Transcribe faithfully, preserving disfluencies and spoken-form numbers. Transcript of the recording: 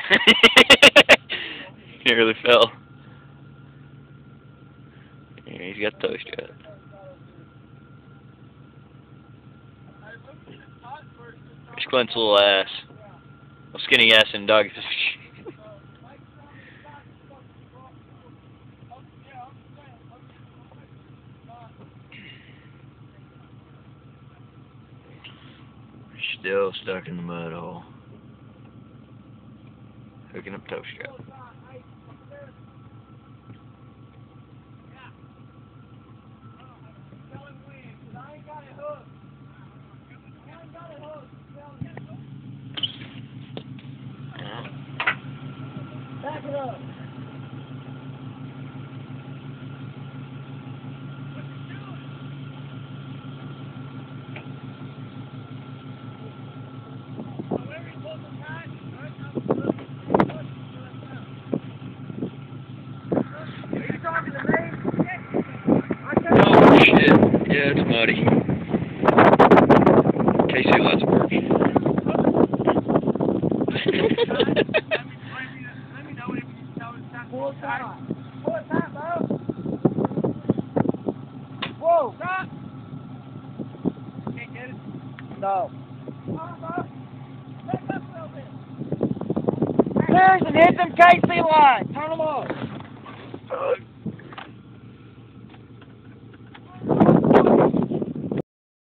Nearly fell. Yeah, he's got toast yet. Here's Clint's little ass. Well, skinny ass and dogfish. Still stuck in the mud hole. Hooking up toast strap. Back it up. Oh shit. Yeah, it's muddy. K C lots of work. Pull it tight. Pull it tight, Bo. Whoa, stop. Can't get it? No. Come on, Bo. Back up a little bit. Seriously, hit them K C lines. Turn them off.